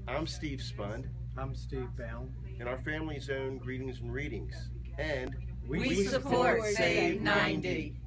I'm Steve Spund, I'm Steve Bell. and our family's own Greetings and Readings. And we support Save 90.